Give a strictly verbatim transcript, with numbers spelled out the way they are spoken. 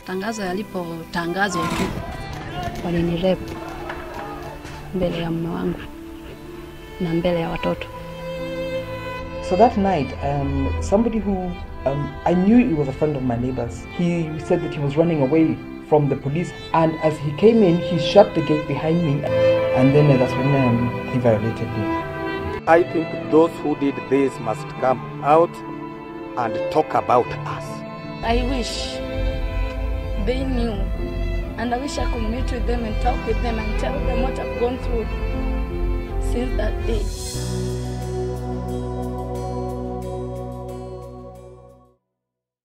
Tangazo yalipotangazwa tu walinirep mbele ya mume wangu na mbele ya watoto. So that night, um, somebody who um, I knew he was a friend of my neighbor's, he said that he was running away from the police, and as he came in, he shut the gate behind me, and then uh, that's when um, he violated me. I think those who did this must come out and talk about us. I wish they knew, and I wish I could meet with them and talk with them and tell them what I've gone through since that day.